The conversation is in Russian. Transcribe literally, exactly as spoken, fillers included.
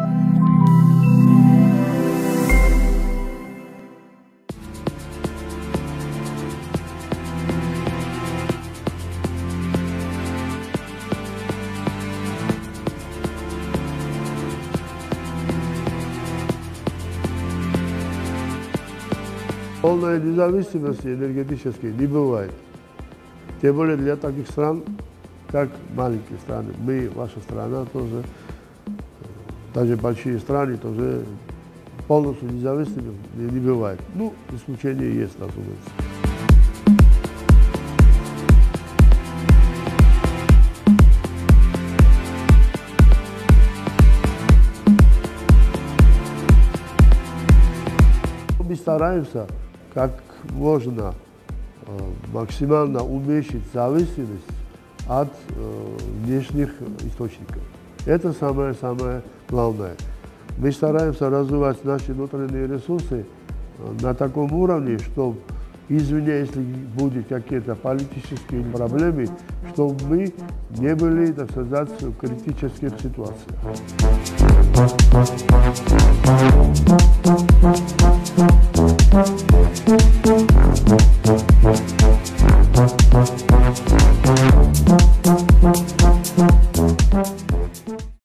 Полной независимости энергетической не бывает. Тем более для таких стран, как маленькие страны. Мы, ваша страна тоже, даже большие страны тоже полностью независимы не бывает. Ну, исключения есть, разумеется. Мы стараемся как можно э, максимально уменьшить зависимость от э, внешних источников. Это самое-самое главное. Мы стараемся развивать наши внутренние ресурсы э, на таком уровне, чтобы, извне, если будут какие-то политические проблемы, чтобы мы не были, так сказать, в критических ситуациях. Thank you.